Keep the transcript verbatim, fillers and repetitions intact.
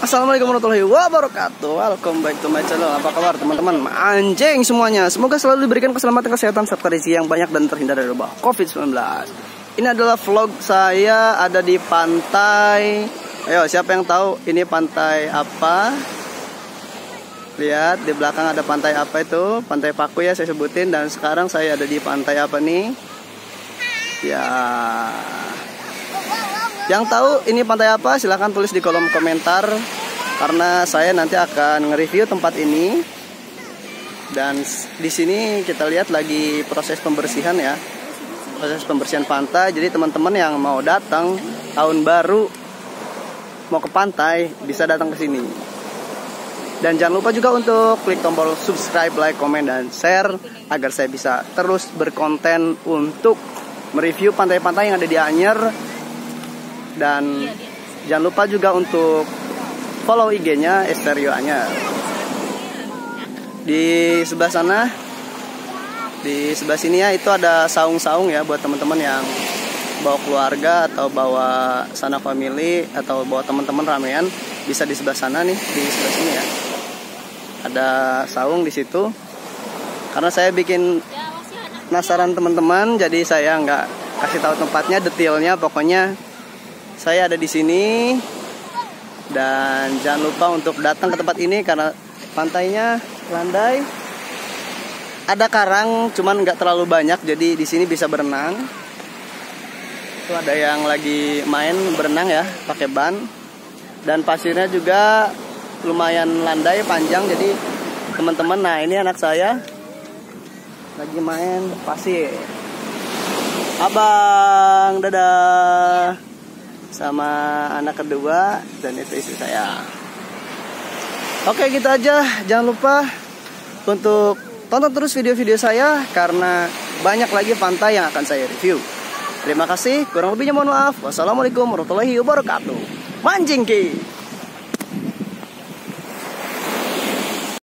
Assalamualaikum warahmatullahi wabarakatuh. Welcome back to my channel. Apa kabar teman-teman anjing semuanya? Semoga selalu diberikan keselamatan, kesehatan, serta rezeki yang banyak dan terhindar dari wabah covid sembilan belas. Ini adalah vlog saya ada di pantai. Ayo, siapa yang tahu ini pantai apa? Lihat di belakang ada pantai apa itu? Pantai Paku ya saya sebutin. Dan sekarang saya ada di pantai apa nih? Ya, yang tahu ini pantai apa silahkan tulis di kolom komentar, karena saya nanti akan nge-review tempat ini. Dan di sini kita lihat lagi proses pembersihan ya, proses pembersihan pantai. Jadi teman-teman yang mau datang tahun baru mau ke pantai bisa datang ke sini. Dan jangan lupa juga untuk klik tombol subscribe, like, komen, dan share agar saya bisa terus berkonten untuk mereview pantai-pantai yang ada di Anyer. Dan jangan lupa juga untuk follow I G-nya Stereo Anyer. Di sebelah sana, di sebelah sini ya, itu ada saung-saung ya buat teman-teman yang bawa keluarga atau bawa sanak family atau bawa teman-teman ramean, bisa di sebelah sana nih, di sebelah sini ya. Ada saung di situ. Karena saya bikin penasaran teman-teman, jadi saya nggak kasih tahu tempatnya, detailnya, pokoknya saya ada di sini. Dan jangan lupa untuk datang ke tempat ini karena pantainya landai. Ada karang, cuman nggak terlalu banyak, jadi di sini bisa berenang. Itu ada yang lagi main berenang ya, pakai ban. Dan pasirnya juga lumayan landai, panjang. Jadi teman-teman, nah ini anak saya lagi main pasir. Abang, dadah. Sama anak kedua, dan itu istri saya. Oke, gitu aja. Jangan lupa untuk tonton terus video-video saya, karena banyak lagi pantai yang akan saya review. Terima kasih, kurang lebihnya mohon maaf. Wassalamualaikum warahmatullahi wabarakatuh. Manjing ki.